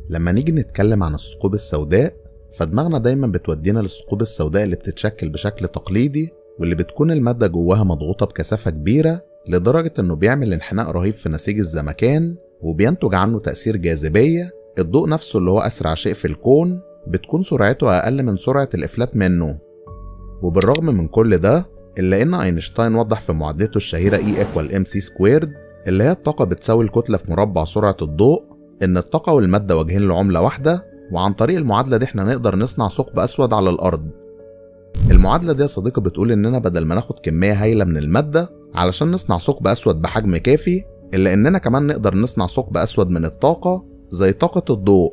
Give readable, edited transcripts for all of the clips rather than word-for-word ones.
لما نيجي نتكلم عن الثقوب السوداء فدماغنا دايما بتودينا للثقوب السوداء اللي بتتشكل بشكل تقليدي، واللي بتكون المادة جواها مضغوطة بكثافة كبيرة لدرجة انه بيعمل انحناء رهيب في نسيج الزمكان، وبينتج عنه تأثير جاذبية. الضوء نفسه اللي هو أسرع شيء في الكون بتكون سرعته أقل من سرعة الإفلات منه. وبالرغم من كل ده إلا إن أينشتاين وضح في معادلته الشهيرة E=mc²، اللي هي الطاقة بتساوي الكتلة في مربع سرعة الضوء، إن الطاقة والمادة وجهين لعملة واحدة، وعن طريق المعادلة دي احنا نقدر نصنع ثقب أسود على الأرض. المعادلة دي يا صديقي بتقول إننا بدل ما ناخد كمية هائلة من المادة علشان نصنع ثقب أسود بحجم كافي، إلا إننا كمان نقدر نصنع ثقب أسود من الطاقة زي طاقة الضوء.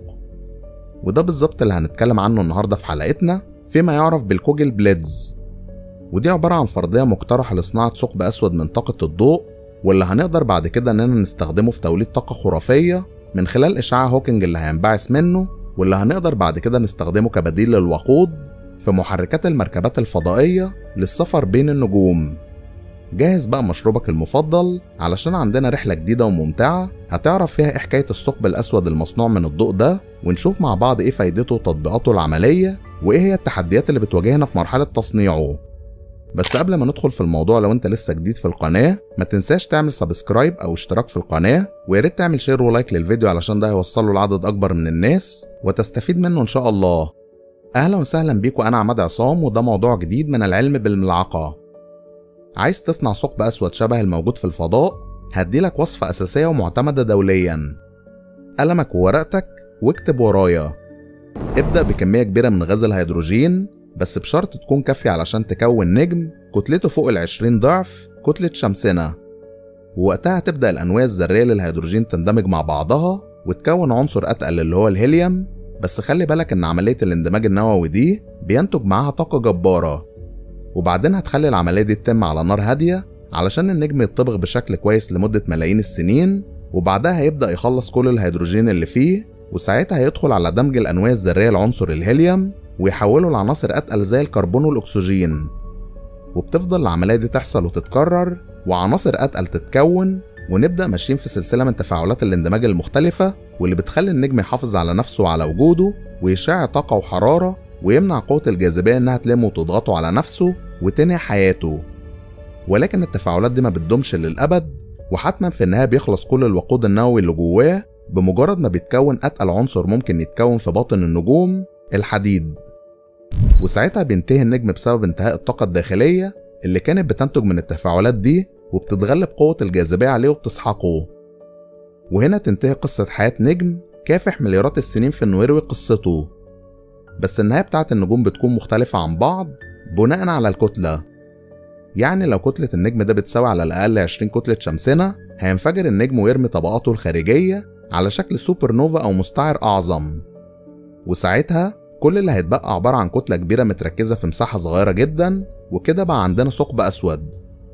وده بالظبط اللي هنتكلم عنه النهاردة في حلقتنا فيما يعرف بالكوجل بليدز. ودي عبارة عن فرضية مقترحة لصناعة ثقب أسود من طاقة الضوء، واللي هنقدر بعد كده إننا نستخدمه في توليد طاقة خرافية من خلال إشعاع هوكينج اللي هينبعث منه، واللي هنقدر بعد كده نستخدمه كبديل للوقود في محركات المركبات الفضائية للسفر بين النجوم. جاهز بقى مشروبك المفضل علشان عندنا رحلة جديدة وممتعة هتعرف فيها إيه حكاية الثقب الأسود المصنوع من الضوء ده، ونشوف مع بعض إيه فايدته وتطبيقاته العملية، وإيه هي التحديات اللي بتواجهنا في مرحلة تصنيعه. بس قبل ما ندخل في الموضوع، لو انت لسه جديد في القناة ما تنساش تعمل سبسكرايب او اشتراك في القناة، وياريت تعمل شير ولايك للفيديو علشان ده هيوصله لعدد اكبر من الناس وتستفيد منه ان شاء الله. اهلا وسهلا بيكم، انا عماد عصام، وده موضوع جديد من العلم بالملعقة. عايز تصنع ثقب اسود شبه الموجود في الفضاء؟ هديلك وصفة اساسية ومعتمدة دوليا. قلمك وورقتك واكتب ورايا. ابدأ بكمية كبيرة من غاز الهيدروجين، بس بشرط تكون كافية علشان تكون نجم كتلته فوق 20 ضعف كتلة شمسنا. ووقتها تبدأ الأنواع الذرية للهيدروجين تندمج مع بعضها وتكون عنصر أتقل اللي هو الهيليوم. بس خلي بالك إن عملية الاندماج النووي دي بينتج معاها طاقة جبارة. وبعدين هتخلي العملية دي تتم على نار هادية علشان النجم يتطبخ بشكل كويس لمدة ملايين السنين، وبعدها هيبدأ يخلص كل الهيدروجين اللي فيه، وساعتها هيدخل على دمج الأنواع الذرية لعنصر الهيليوم ويحولوا لعناصر أتقل زي الكربون والأكسجين. وبتفضل العملية دي تحصل وتتكرر وعناصر أتقل تتكون، ونبدأ ماشيين في سلسلة من تفاعلات الاندماج المختلفة، واللي بتخلي النجم يحافظ على نفسه وعلى وجوده ويشع طاقة وحرارة، ويمنع قوة الجاذبية إنها تلمه وتضغطه على نفسه وتنهي حياته. ولكن التفاعلات دي ما بتدومش للأبد، وحتما في النهاية بيخلص كل الوقود النووي اللي جواه بمجرد ما بيتكون أتقل عنصر ممكن يتكون في باطن النجوم، الحديد. وساعتها بينتهي النجم بسبب انتهاء الطاقة الداخلية اللي كانت بتنتج من التفاعلات دي، وبتتغلب قوة الجاذبية عليه وبتسحقه. وهنا تنتهي قصة حياة نجم كافح مليارات السنين في انه يروي قصته. بس النهاية بتاعت النجوم بتكون مختلفة عن بعض بناء على الكتلة. يعني لو كتلة النجم ده بتساوي على الأقل 20 كتلة شمسنا، هينفجر النجم ويرمي طبقاته الخارجية على شكل سوبر نوفا أو مستعر أعظم. وساعتها كل اللي هيتبقى عبارة عن كتلة كبيرة متركزة في مساحة صغيرة جدا، وكده بقى عندنا ثقب أسود.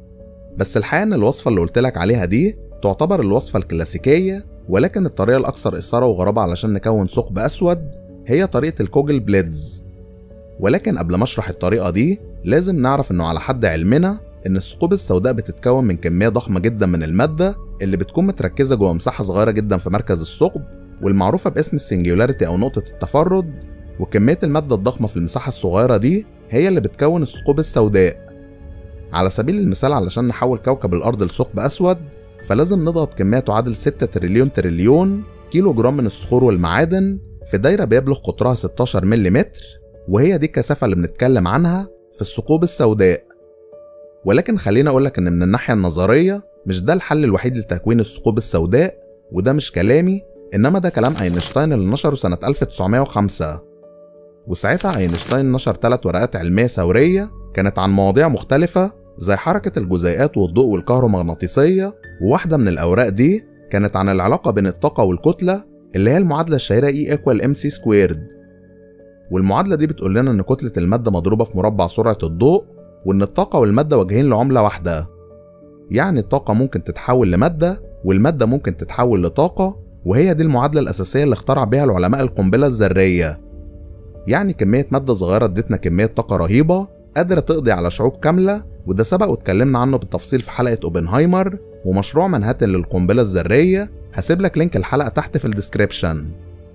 بس الحقيقة إن الوصفة اللي قلتلك عليها دي تعتبر الوصفة الكلاسيكية، ولكن الطريقة الأكثر إثارة وغرابة علشان نكون ثقب أسود هي طريقة الكوجل بليدز. ولكن قبل ما أشرح الطريقة دي لازم نعرف إنه على حد علمنا إن الثقوب السوداء بتتكون من كمية ضخمة جدا من المادة اللي بتكون متركزة جوه مساحة صغيرة جدا في مركز الثقب، والمعروفة باسم السنجولاريتي أو نقطة التفرد. وكمية المادة الضخمة في المساحة الصغيرة دي هي اللي بتكون الثقوب السوداء. على سبيل المثال، علشان نحول كوكب الأرض لثقب أسود فلازم نضغط كمية تعادل 6 تريليون تريليون كيلو جرام من الصخور والمعادن في دايرة بيبلغ قطرها 16 ملم، وهي دي الكثافة اللي بنتكلم عنها في الثقوب السوداء. ولكن خلينا أقولك إن من الناحية النظرية مش ده الحل الوحيد لتكوين الثقوب السوداء، وده مش كلامي إنما ده كلام أينشتاين اللي نشره سنة 1905. وساعتها أينشتاين نشر 3 ورقات علمية ثورية كانت عن مواضيع مختلفة زي حركة الجزيئات والضوء والكهرومغناطيسية، وواحدة من الأوراق دي كانت عن العلاقة بين الطاقة والكتلة اللي هي المعادلة الشهيرة E=mc². والمعادلة دي بتقول لنا إن كتلة المادة مضروبة في مربع سرعة الضوء، وإن الطاقة والمادة وجهين لعملة واحدة. يعني الطاقة ممكن تتحول لمادة والمادة ممكن تتحول لطاقة، وهي دي المعادلة الأساسية اللي اخترع بيها العلماء القنبلة الذرية. يعني كمية مادة صغيرة ادتنا كمية طاقة رهيبة قادرة تقضي على شعوب كاملة، وده سبق واتكلمنا عنه بالتفصيل في حلقة اوبنهايمر ومشروع منهاتن للقنبلة الذرية. هسيب لك لينك الحلقة تحت في الديسكريبشن.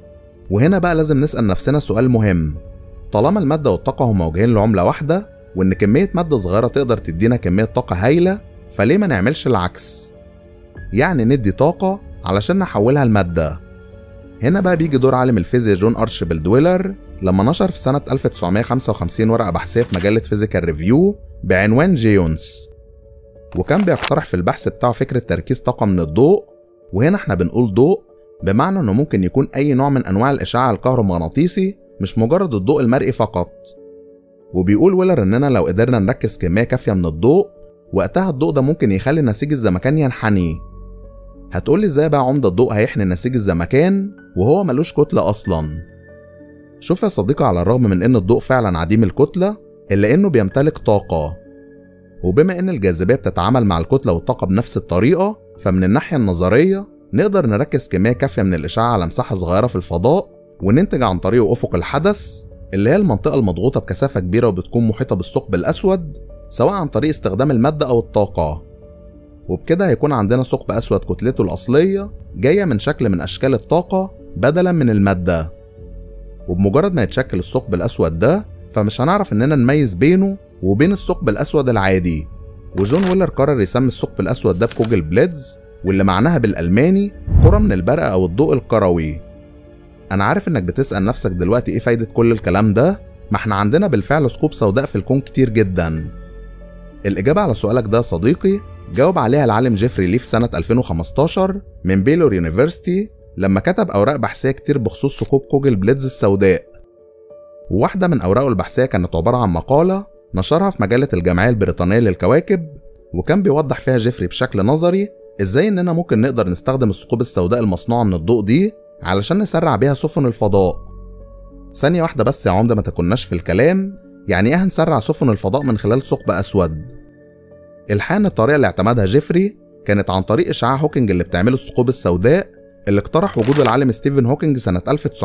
وهنا بقى لازم نسأل نفسنا سؤال مهم، طالما المادة والطاقة هما وجهين لعملة واحدة، وإن كمية مادة صغيرة تقدر تدينا كمية طاقة هايلة، فليه ما نعملش العكس؟ يعني ندي طاقة علشان نحولها لمادة. هنا بقى بيجي دور عالم الفيزياء جون أرشيبالد ويلر لما نشر في سنة 1955 ورقة بحثية في مجلة فيزيكال ريفيو بعنوان جيونز، وكان بيقترح في البحث بتاعه فكرة تركيز طاقة من الضوء. وهنا احنا بنقول ضوء بمعنى انه ممكن يكون اي نوع من انواع الاشعاع الكهرومغناطيسي، مش مجرد الضوء المرئي فقط. وبيقول ويلر اننا لو قدرنا نركز كمية كافية من الضوء، وقتها الضوء ده ممكن يخلي نسيج الزمكان ينحني. هتقولي ازاي بقى عمد الضوء هيحني نسيج الزمكان وهو ملوش كتلة اصلا؟ شوف يا صديقي، على الرغم من ان الضوء فعلا عديم الكتلة، الا انه بيمتلك طاقة. وبما ان الجاذبية بتتعامل مع الكتلة والطاقة بنفس الطريقة، فمن الناحية النظرية نقدر نركز كمية كافية من الاشعاع على مساحة صغيرة في الفضاء، وننتج عن طريقه افق الحدث، اللي هي المنطقة المضغوطة بكثافة كبيرة وبتكون محيطة بالثقب الاسود، سواء عن طريق استخدام المادة او الطاقة. وبكده هيكون عندنا ثقب اسود كتلته الاصلية جاية من شكل من اشكال الطاقة بدلا من المادة. وبمجرد ما يتشكل الثقب الاسود ده، فمش هنعرف اننا نميز بينه وبين الثقب الاسود العادي. وجون ويلر قرر يسمي الثقب الاسود ده بكوجل بليدز، واللي معناها بالالماني كرة من البرق او الضوء الكروي. انا عارف انك بتسأل نفسك دلوقتي ايه فايدة كل الكلام ده؟ ما احنا عندنا بالفعل ثقوب سوداء في الكون كتير جدا. الاجابة على سؤالك ده يا صديقي جاوب عليها العالم جيفري لي في سنة 2015 من بيلور يونيفرسيتي، لما كتب اوراق بحثية كتير بخصوص ثقوب كوجل بليدز السوداء. وواحدة من اوراقه البحثية كانت عبارة عن مقالة نشرها في مجلة الجمعية البريطانية للكواكب، وكان بيوضح فيها جيفري بشكل نظري ازاي اننا ممكن نقدر نستخدم الثقوب السوداء المصنوعة من الضوء دي علشان نسرع بيها سفن الفضاء. ثانية واحدة بس يا عمدة، ما تكوناش في الكلام، يعني ايه هنسرع سفن الفضاء من خلال ثقب اسود؟ الحقيقة ان الطريقة اللي اعتمدها جيفري كانت عن طريق اشعاع هوكينج اللي بتعمله الثقوب السوداء، اللي اقترح وجود العالم ستيفن هوكينج سنة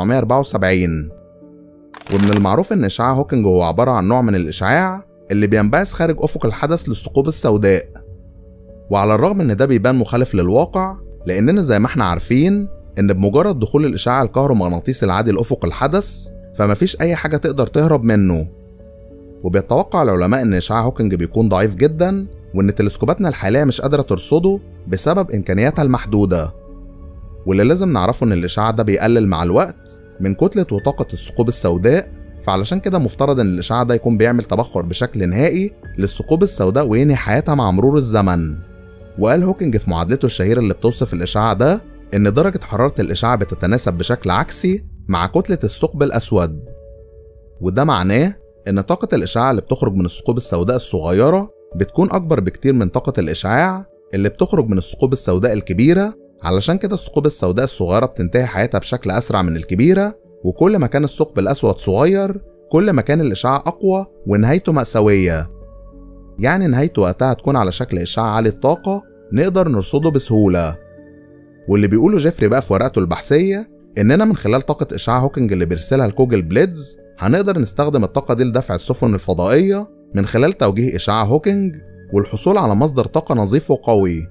1974. ومن المعروف ان اشعاع هوكينج هو عبارة عن نوع من الاشعاع اللي بينبعث خارج افق الحدث للثقوب السوداء. وعلى الرغم ان ده بيبان مخالف للواقع، لاننا زي ما احنا عارفين ان بمجرد دخول الاشعاع الكهرومغناطيسي العادي لافق الحدث، فمفيش اي حاجة تقدر تهرب منه. وبيتوقع العلماء ان اشعاع هوكينج بيكون ضعيف جدا، وان تلسكوباتنا الحالية مش قادرة ترصده بسبب امكانياتها المحدودة. واللي لازم نعرفه ان الاشعاع ده بيقلل مع الوقت من كتلة وطاقة الثقوب السوداء، فعلشان كده مفترض ان الاشعاع ده يكون بيعمل تبخر بشكل نهائي للثقوب السوداء وينهي حياتها مع مرور الزمن. وقال هوكينج في معادلته الشهيرة اللي بتوصف الاشعاع ده ان درجة حرارة الاشعاع بتتناسب بشكل عكسي مع كتلة الثقب الاسود. وده معناه ان طاقة الاشعاع اللي بتخرج من الثقوب السوداء الصغيرة بتكون اكبر بكتير من طاقة الاشعاع اللي بتخرج من الثقوب السوداء الكبيرة. علشان كده الثقوب السوداء الصغيرة بتنتهي حياتها بشكل اسرع من الكبيرة، وكل ما كان الثقب الاسود صغير كل ما كان الاشعاع اقوى ونهايته مأساوية. يعني نهايته وقتها تكون على شكل اشعاع عالي الطاقة نقدر نرصده بسهولة. واللي بيقوله جيفري بقى في ورقته البحثية اننا من خلال طاقة اشعاع هوكينج اللي بيرسلها لكوجل بليدز هنقدر نستخدم الطاقة دي لدفع السفن الفضائية من خلال توجيه اشعاع هوكينج والحصول على مصدر طاقة نظيف وقوي.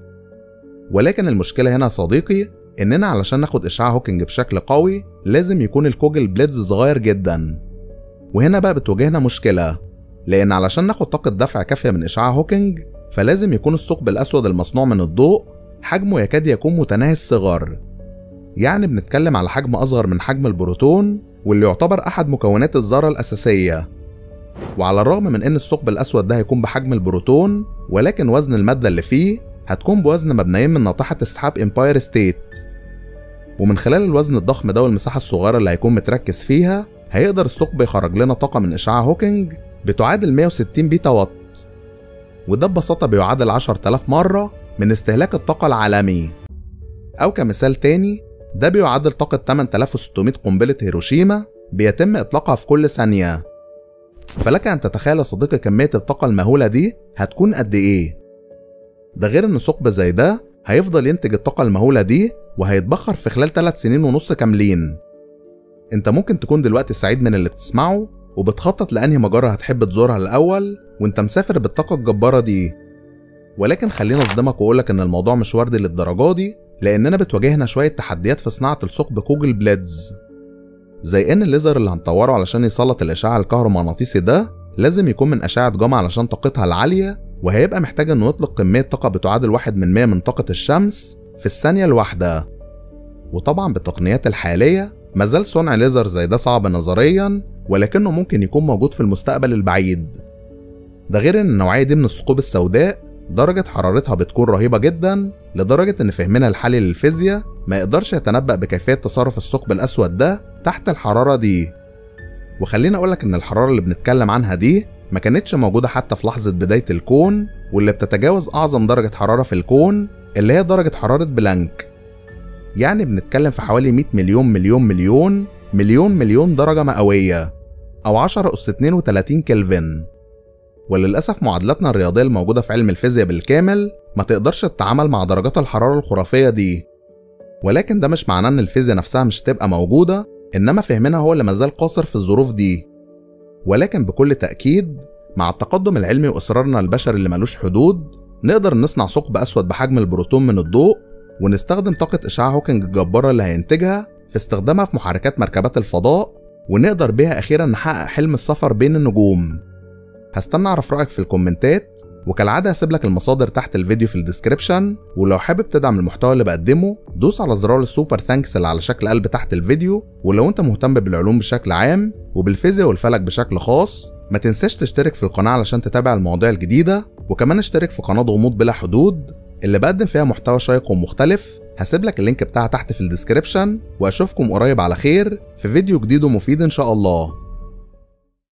ولكن المشكلة هنا يا صديقي اننا علشان ناخد اشعاع هوكينج بشكل قوي لازم يكون الكوجل بليدز صغير جدا. وهنا بقى بتواجهنا مشكلة، لان علشان ناخد طاقة دفع كافية من اشعاع هوكينج فلازم يكون الثقب الاسود المصنوع من الضوء حجمه يكاد يكون متناهي الصغر. يعني بنتكلم على حجم اصغر من حجم البروتون، واللي يعتبر احد مكونات الذرة الاساسية. وعلى الرغم من ان الثقب الاسود ده هيكون بحجم البروتون، ولكن وزن المادة اللي فيه هتكون بوزن مبنيين من ناطحة السحاب امباير ستيت. ومن خلال الوزن الضخم ده والمساحة الصغيرة اللي هيكون متركز فيها هيقدر الثقب يخرج لنا طاقة من اشعاع هوكينج بتعادل 160 بيتا وات، وده ببساطة بيعادل 10,000 مرة من استهلاك الطاقة العالمي. أو كمثال تاني، ده بيعادل طاقة 8600 قنبلة هيروشيما بيتم إطلاقها في كل ثانية. فلك أن تتخيل يا صديقي كمية الطاقة المهولة دي هتكون قد إيه؟ ده غير إن ثقب زي ده هيفضل ينتج الطاقة المهولة دي وهيتبخر في خلال 3 سنين ونص كاملين. انت ممكن تكون دلوقتي سعيد من اللي بتسمعه وبتخطط لأنهي مجرة هتحب تزورها الأول وانت مسافر بالطاقة الجبارة دي. ولكن خلينا اصدمك واقولك ان الموضوع مش وردي للدرجة دي، لأننا بتواجهنا شوية تحديات في صناعة الثقب كوجل بليدز. زي ان الليزر اللي هنطوره علشان يسلط الاشعاع الكهرومغناطيسي ده لازم يكون من اشعة جاما علشان طاقتها العالية، وهيبقى محتاج انه يطلق كمية طاقة بتعادل 1/100 من طاقة الشمس في الثانية الواحدة. وطبعا بالتقنيات الحالية مازال صنع ليزر زي ده صعب نظريا، ولكنه ممكن يكون موجود في المستقبل البعيد. ده غير ان النوعية دي من الثقوب السوداء درجة حرارتها بتكون رهيبة جدا، لدرجة ان فهمنا الحالي للفيزياء ما يقدرش يتنبأ بكيفية تصرف الثقب الأسود ده تحت الحرارة دي. وخلينا أقولك ان الحرارة اللي بنتكلم عنها دي ما كانتش موجودة حتى في لحظة بداية الكون، واللي بتتجاوز أعظم درجة حرارة في الكون اللي هي درجة حرارة بلانك. يعني بنتكلم في حوالي 100 مليون مليون مليون مليون مليون درجة مئوية، أو 10 أس 32 كلفن. وللأسف معادلاتنا الرياضية الموجودة في علم الفيزياء بالكامل ما تقدرش تتعامل مع درجات الحرارة الخرافية دي. ولكن ده مش معناه إن الفيزياء نفسها مش هتبقى موجودة، إنما فهمنا هو اللي مازال قاصر في الظروف دي. ولكن بكل تأكيد مع التقدم العلمي وإصرارنا البشري اللي ملوش حدود نقدر نصنع ثقب أسود بحجم البروتون من الضوء، ونستخدم طاقة إشعاع هوكينج الجبارة اللي هينتجها في استخدامها في محركات مركبات الفضاء، ونقدر بيها أخيرا نحقق حلم السفر بين النجوم. هستنى أعرف رأيك في الكومنتات، وكالعادة هسيب لك المصادر تحت الفيديو في الديسكريبشن. ولو حابب تدعم المحتوى اللي بقدمه دوس على زرار السوبر ثانكس اللي على شكل قلب تحت الفيديو. ولو انت مهتم بالعلوم بشكل عام وبالفيزياء والفلك بشكل خاص ما تنساش تشترك في القناة علشان تتابع المواضيع الجديدة، وكمان اشترك في قناة غموض بلا حدود اللي بقدم فيها محتوى شيق ومختلف. هسيب لك اللينك بتاعها تحت في الديسكريبشن، واشوفكم قريب على خير في فيديو جديد ومفيد ان شاء الله.